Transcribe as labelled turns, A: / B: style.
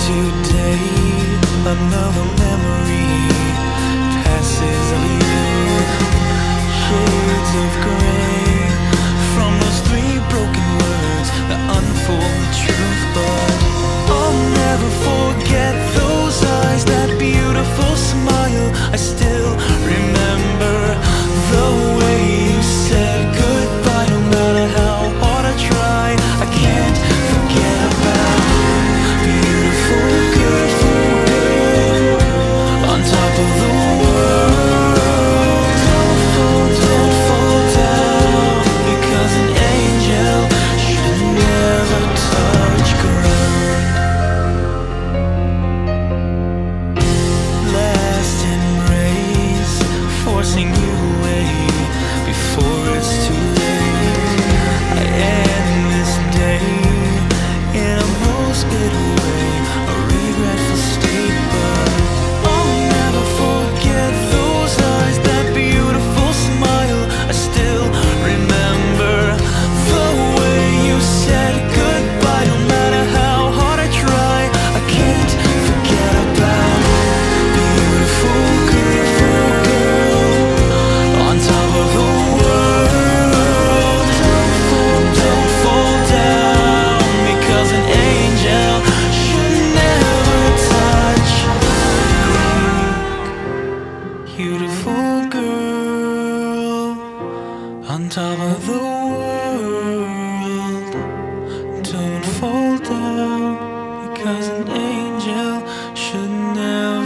A: today, another memory passes of you. Shades of gray from those three broken words that unfold the truth. But I'll never forget those eyes, that beautiful smile. I still remember the way you said goodbye. No matter how hard I try, I can't forget about beautiful girl on top of the world. Don't fall down, because an angel should never touch ground. Last embrace, forcing you away before it's too late. I end this day in a most bitter way, a regretful state. But I'll never forget those eyes, that beautiful smile. I still remember the way you said goodbye. No matter how hard I try, I can't forget about beautiful girl on top of the world. Don't fall down, because an angel should never touch ground. Beautiful girl on top of the world. Don't fall down, because an angel should never